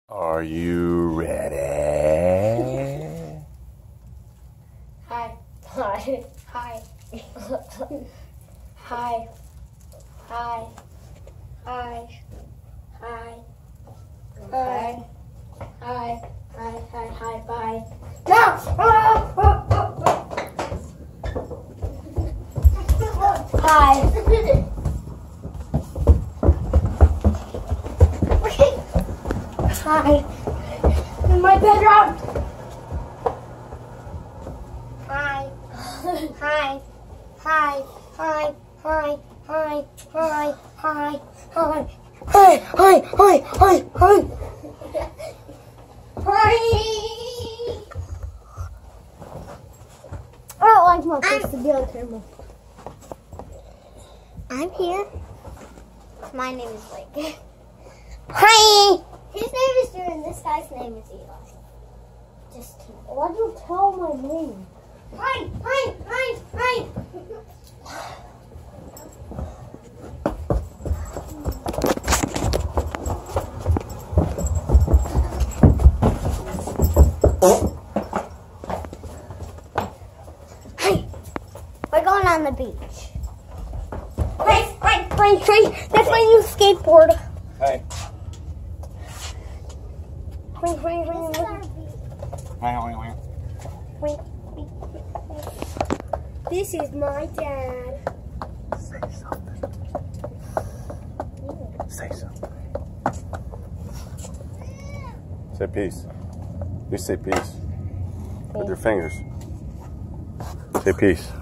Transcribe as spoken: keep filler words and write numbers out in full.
Are you ready? Hi. Hi. Hi. Hi. Hi. Hi. Hi. Hi. Hi. Hi. Hi. Hi. Bye. No! Hi. Hi. In my bedroom. Hi. Hi. Hi. Hi. Hi. Hi. Hi. Hi. Hi. Hi. Hi. Hi. Hi. Hi. Hi. I don't like my face to be on camera. I'm here. My name is Blake. Hi. His name is Drew and this guy's name is Eli. Just kidding. Why'd you tell my name? Hi, hi, hi, hi. Hi. We're going on the beach. Hi, hi, hi, hi. That's my new skateboard. Hey. Wait, wait, wait, wait. Wait, wait. This is my dad. Say something. Yeah. Say something. Say peace. You say peace. With your fingers. Say peace.